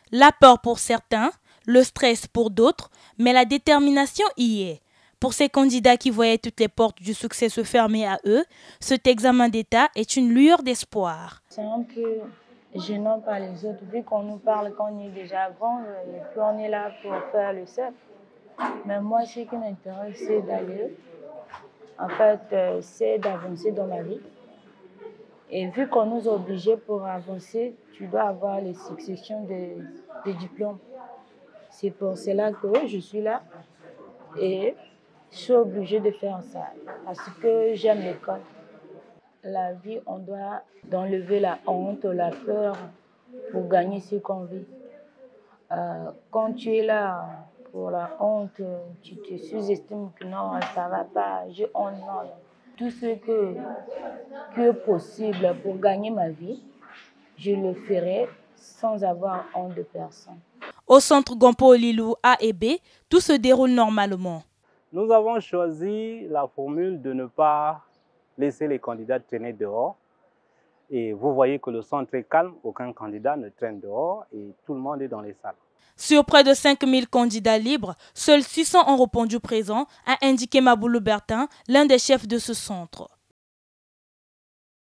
La peur pour certains, le stress pour d'autres, mais la détermination y est. Pour ces candidats qui voyaient toutes les portes du succès se fermer à eux, cet examen d'État est une lueur d'espoir. C'est un peu gênant par les autres, vu qu'on nous parle qu'on est déjà grand et puis on est là pour faire le CEP. Mais moi, ce qui m'intéresse, c'est d'aller, c'est d'avancer dans ma vie. Et vu qu'on nous a obligés pour avancer, tu dois avoir les successions de diplômes. C'est pour cela que je suis là et je suis obligée de faire ça parce que j'aime l'école. La vie, on doit enlever la honte, la peur pour gagner ce qu'on vit. Quand tu es là pour la honte, tu te sous-estimes que non, ça ne va pas, j'ai honte, non. Tout ce qui est possible pour gagner ma vie, je le ferai sans avoir honte de personne. Au centre Gompo Lilou A et B, tout se déroule normalement. Nous avons choisi la formule de ne pas laisser les candidats traîner dehors. Et vous voyez que le centre est calme, aucun candidat ne traîne dehors et tout le monde est dans les salles. Sur près de 5000 candidats libres, seuls 600 ont répondu présent, a indiqué Maboulou Bertin, l'un des chefs de ce centre.